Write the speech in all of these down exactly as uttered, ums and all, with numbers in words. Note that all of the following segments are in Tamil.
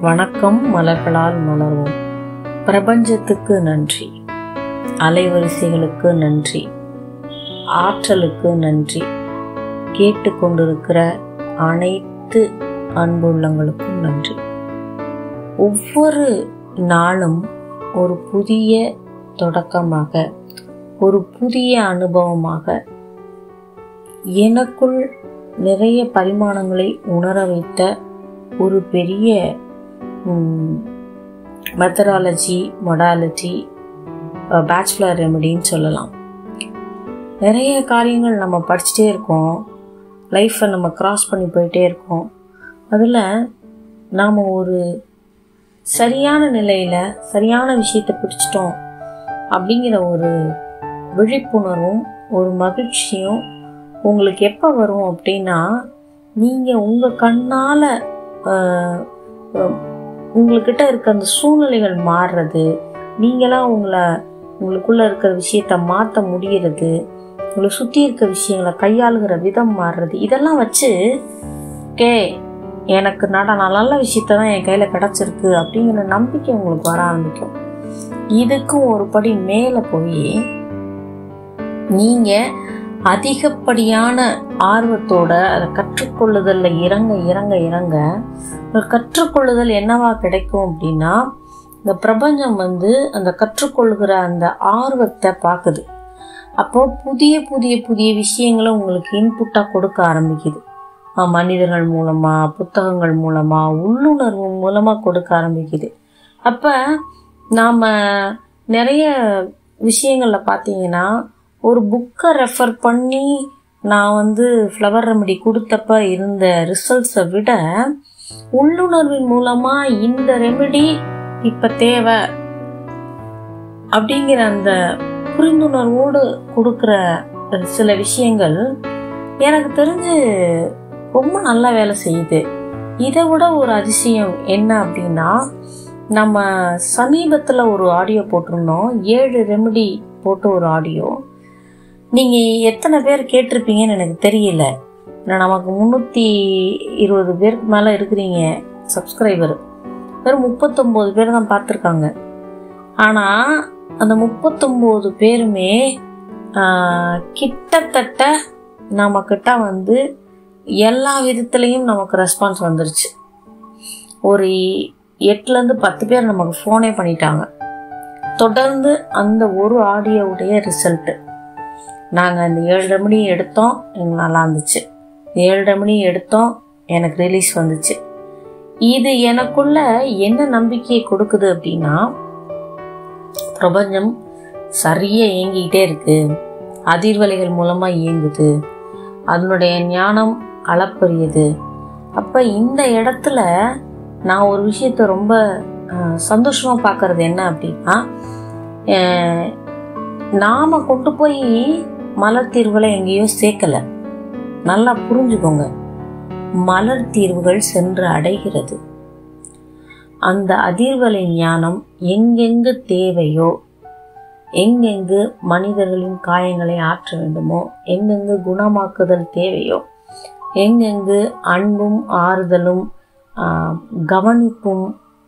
வணக்கம். மலர்களால் மலர்வோம். பிரபஞ்சத்துக்கு நன்றி, அலைவரிசைகளுக்கு நன்றி, ஆற்றலுக்கு நன்றி, கேட்டுக்கொண்டிருக்கிற அனைத்து அன்புள்ளங்களுக்கும் நன்றி. ஒவ்வொரு நாளும் ஒரு புதிய தொடக்கமாக, ஒரு புதிய அனுபவமாக, எனக்குள் நிறைய பரிமாணங்களை உணர வைத்த ஒரு பெரிய மெத்தடாலஜி, மொடாலிட்டி, பாச் ஃப்ளவர் ரெமெடின்னு சொல்லலாம். நிறைய காரியங்கள் நம்ம படிச்சுட்டே இருக்கோம், லைஃப்பை நம்ம கிராஸ் பண்ணி போயிட்டே இருக்கோம். அதில் நாம் ஒரு சரியான நிலையில் சரியான விஷயத்தை பிடிச்சிட்டோம் அப்படிங்கிற ஒரு விழிப்புணர்வும் ஒரு மகிழ்ச்சியும் உங்களுக்கு எப்போ வரும் அப்படின்னா, நீங்கள் உங்கள் கண்ணால் உங்கள்கிட்ட இருக்க அந்த சூழ்நிலைகள் மாறுறது, நீங்களாம் உங்களை உங்களுக்குள்ளே இருக்கிற விஷயத்த மாற்ற முடிகிறது, உங்களை சுற்றி இருக்க விஷயங்களை கையாளுகிற விதம் மாறுறது, இதெல்லாம் வச்சு கே எனக்கு நட நல்ல விஷயத்த தான் என் கையில் கிடச்சிருக்கு அப்படிங்கிற நம்பிக்கை உங்களுக்கு வர ஆரம்பிக்கும். இதுக்கும் ஒரு படி மேலே போய் நீங்கள் அதிகப்படியான ஆர்வத்தோட அதை கற்றுக்கொள்ளுதலில் இறங்க இறங்க இறங்க கற்றுக்கொள்ளுதல் என்னவா கிடைக்கும் அப்படின்னா, இந்த பிரபஞ்சம் வந்து அந்த கற்றுக்கொள்கிற அந்த ஆர்வத்தை பார்க்குது. அப்போ புதிய புதிய புதிய விஷயங்களை உங்களுக்கு இன்புட்டாக கொடுக்க ஆரம்பிக்குது. மனிதர்கள் மூலமாக, புத்தகங்கள் மூலமாக, உள்ளுணர்வு மூலமாக கொடுக்க ஆரம்பிக்குது. அப்போ நாம் நிறைய விஷயங்களில் பார்த்தீங்கன்னா, ஒரு புக்கை ரெஃபர் பண்ணி நான் வந்து ஃப்ளவர் ரெமெடி கொடுத்தப்ப இருந்த ரிசல்ட்ஸை விட உள்ளுணர்வின் மூலமாக இந்த ரெமெடி இப்போ தேவை அப்படிங்கிற அந்த புரிந்துணர்வோடு கொடுக்குற சில விஷயங்கள் எனக்கு தெரிஞ்சு ரொம்ப நல்ல வேலை செய்யுது. இதை விட ஒரு அதிசயம் என்ன அப்படின்னா, நம்ம சமீபத்தில் ஒரு ஆடியோ போட்டிருந்தோம், ஏழு ரெமெடி போட்டு ஒரு ஆடியோ. நீங்கள் எத்தனை பேர் கேட்டிருப்பீங்கன்னு எனக்கு தெரியல. நான் நமக்கு முந்நூற்றி இருபது பேருக்கு மேலே இருக்கிறீங்க சப்ஸ்கிரைபர், வெறும் முப்பத்தொம்போது பேர் தான் பார்த்துருக்காங்க. ஆனால் அந்த முப்பத்தொம்போது பேருமே கிட்டத்தட்ட நம்மக்கிட்ட வந்து எல்லா விதத்துலேயும் நமக்கு ரெஸ்பான்ஸ் வந்துருச்சு. ஒரு எட்டுலேருந்து பத்து பேர் நமக்கு ஃபோனே பண்ணிட்டாங்க. தொடர்ந்து அந்த ஒரு ஆடியோவுடைய ரிசல்ட்டு, நாங்கள் அந்த ஏழு ரெமடியும் எடுத்தோம், எங்களுக்கு நல்லா இருந்துச்சு, ஏழு ரெமடியும் எடுத்தோம், எனக்கு ரிலீஸ் வந்துச்சு. இது எனக்குள்ள என்ன நம்பிக்கையை கொடுக்குது அப்படின்னா, பிரபஞ்சம் சரியாக இயங்கிக்கிட்டே இருக்கு, அதிர்வலைகள் மூலமாக இயங்குது, அதனுடைய ஞானம் அளப்பரியது. அப்போ இந்த இடத்துல நான் ஒரு விஷயத்த ரொம்ப சந்தோஷமாக பார்க்கறது என்ன அப்படின்னா, நாம் கொண்டு போய் மலர் தீர்வுகளை எங்கேயோ சேர்க்கலை. நல்லா புரிஞ்சுக்கோங்க, மலர் தீர்வுகள் சென்று அடைகிறது. அந்த அதிர்வலை ஞானம் எங்கெங்கு தேவையோ, எங்கெங்கு மனிதர்களின் காயங்களை ஆற்ற வேண்டுமோ, எங்கெங்கு குணமாக்குதல் தேவையோ, எங்கெங்கு அன்பும் ஆறுதலும் கவனிப்பும்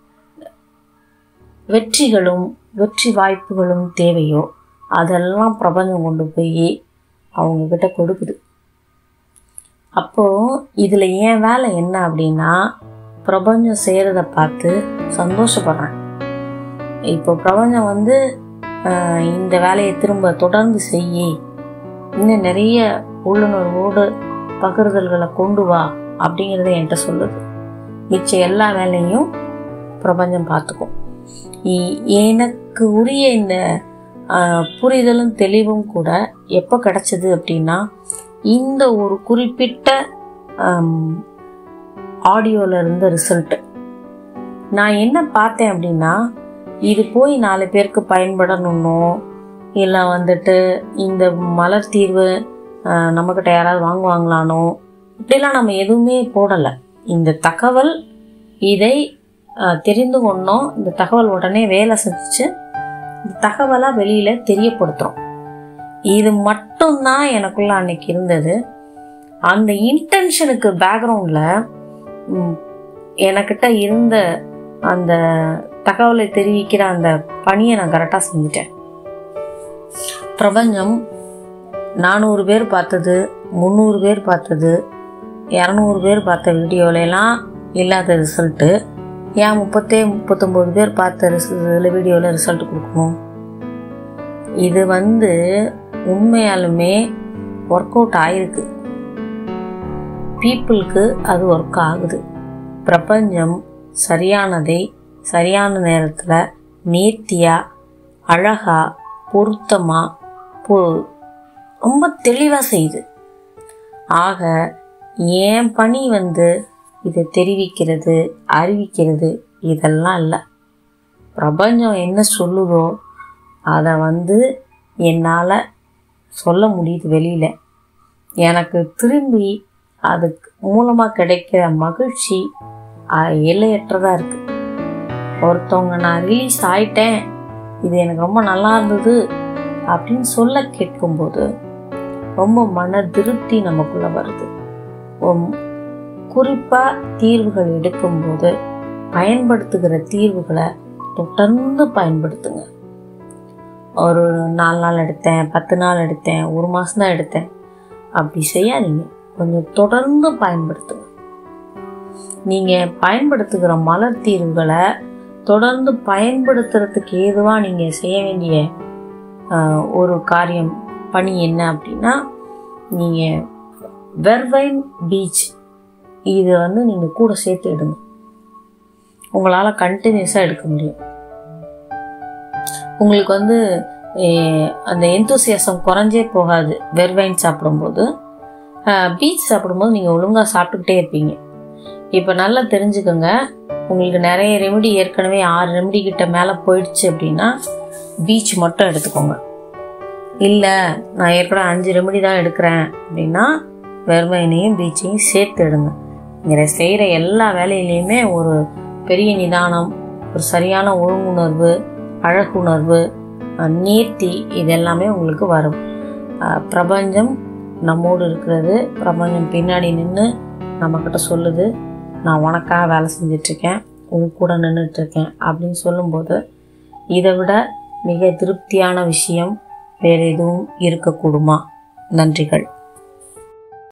வெற்றிகளும் வெற்றி வாய்ப்புகளும் தேவையோ, அதெல்லாம் பிரபஞ்சம் கொண்டு போய் அவங்கக்கிட்ட கொடுக்குது. அப்போது இதில் என் வேலை என்ன அப்படின்னா, பிரபஞ்சம் செய்கிறத பார்த்து சந்தோஷப்படுறேன். இப்போ பிரபஞ்சம் வந்து இந்த வேலையை திரும்ப தொடர்ந்து செய்ய, இன்னும் நிறைய உள்ளுணர்வோடு பகிர்தல்களை கொண்டு வா அப்படிங்கிறத என்கிட்ட சொல்லுது. மிச்சம் எல்லா வேலையும் பிரபஞ்சம் பார்த்துக்கும். எனக்கு உரிய இந்த புரிதலும் தெளிவும் கூட எப்போ கிடைச்சது அப்படின்னா, இந்த ஒரு குறிப்பிட்ட ஆடியோவில் இருந்த ரிசல்ட்டு நான் என்ன பார்த்தேன் அப்படின்னா, இது போய் நாலு பேருக்கு பயன்படணுன்னோ, இல்லை வந்துட்டு இந்த மலர் தீர்வு நம்மக்கிட்ட யாராவது வாங்குவாங்களானோ, இப்படிலாம் நம்ம எதுவுமே போடலை. இந்த தகவல், இதை தெரிந்து கொண்டோம், இந்த தகவல் உடனே வேலை செஞ்சு இந்த தகவலாக வெளியில் தெரியப்படுத்துகிறோம். இது மட்டும்தான் எனக்குள்ள அன்னைக்கு இருந்தது. அந்த இன்டென்ஷனுக்கு பேக்ரவுண்டில் எனக்கிட்ட இருந்த அந்த தகவலை தெரிவிக்கிற அந்த பணியை நான் கரெக்டாக செஞ்சிட்டேன். பிரபஞ்சம் நானூறு பேர் பார்த்தது, முந்நூறு பேர் பார்த்தது, இரநூறு பேர் பார்த்த வீடியோலலாம் இல்லாத ரிசல்ட்டு ஏன் முப்பத்தே முப்பத்தொம்போது பேர் பார்த்த ரிசல்ட் வீடியோவில் ரிசல்ட் கொடுக்கணும்? இது வந்து உண்மையாலுமே ஒர்க் அவுட் ஆயிருக்கு. பீப்புளுக்கு அது ஒர்க் ஆகுது. பிரபஞ்சம் சரியானதை சரியான நேரத்தில் நேர்த்தியாக அழகாக பொருத்தமாக பொ ரொம்ப தெளிவாக செய்யுது. ஆக என் பணி வந்து இதை தெரிவிக்கிறது, அறிவிக்கிறது இதெல்லாம் இல்லை. பிரபஞ்சம் என்ன சொல்லுதோ அதை வந்து என்னால் சொல்ல முடியுது வெளியில். எனக்கு திரும்பி அதுக்கு மூலமாக கிடைக்கிற மகிழ்ச்சி எல்லையற்றதாக இருக்குது. ஒருத்தவங்க நான் ரிலீஸ் ஆயிட்டேன், இது எனக்கு ரொம்ப நல்லா இருந்தது அப்படின்னு சொல்ல கேட்கும்போது ரொம்ப மன திருப்தி நமக்குள்ளே வருது. குறிப்பாக தீர்வுகள் எடுக்கும்போது பயன்படுத்துகிற தீர்வுகளை தொடர்ந்து பயன்படுத்துங்க. ஒரு நாலு நாள் எடுத்தேன், பத்து நாள் எடுத்தேன், ஒரு மாதம் தான் எடுத்தேன் அப்படி செய்யாதீங்க. கொஞ்சம் தொடர்ந்து பயன்படுத்துங்க. நீங்கள் பயன்படுத்துகிற மலர் தீர்வுகளை தொடர்ந்து பயன்படுத்துறதுக்கு ஏதுவாக நீங்கள் செய்ய வேண்டிய ஒரு காரியம் பணி என்ன அப்படின்னா, நீங்கள் வெர்வைன் பீச் இது வந்து நீங்கள் கூட சேர்த்து எடுங்க. உங்களால் கண்டினியூஸாக எடுக்க முடியும். உங்களுக்கு வந்து அந்த எந்தூசியாசம் குறைஞ்சே போகாது. வெர்வைன் சாப்பிடும்போது, பீச் சாப்பிடும்போது நீங்கள் ஒழுங்காக சாப்பிட்டுக்கிட்டே இருப்பீங்க. இப்போ நல்லா தெரிஞ்சுக்கோங்க, உங்களுக்கு நிறைய ரெமெடி ஏற்கனவே ஆறு ரெமெடி கிட்ட மேலே போயிடுச்சு அப்படின்னா பீச் மட்டும் எடுத்துக்கோங்க. இல்லை நான் ஏற்கனவே அஞ்சு ரெமெடி தான் எடுக்கிறேன் அப்படின்னா வெர்வைனையும் பீச்சையும் சேர்த்து எடுங்க. இங்கே செய்கிற எல்லா வேலையிலையுமே ஒரு பெரிய நிதானம், ஒரு சரியான ஒழுங்குணர்வு, அழகுணர்வு, நேர்த்தி இதெல்லாமே உங்களுக்கு வரும். பிரபஞ்சம் நம்மோடு இருக்கிறது. பிரபஞ்சம் பின்னாடி நின்று நம்மக்கிட்ட சொல்லுது, நான் உனக்காக வேலை செஞ்சிட்ருக்கேன், உன் கூட நின்றுட்டுருக்கேன் அப்படின்னு சொல்லும்போது இதை விட மிக திருப்தியான விஷயம் வேறு எதுவும் இருக்கக்கூடுமா? நன்றிகள்.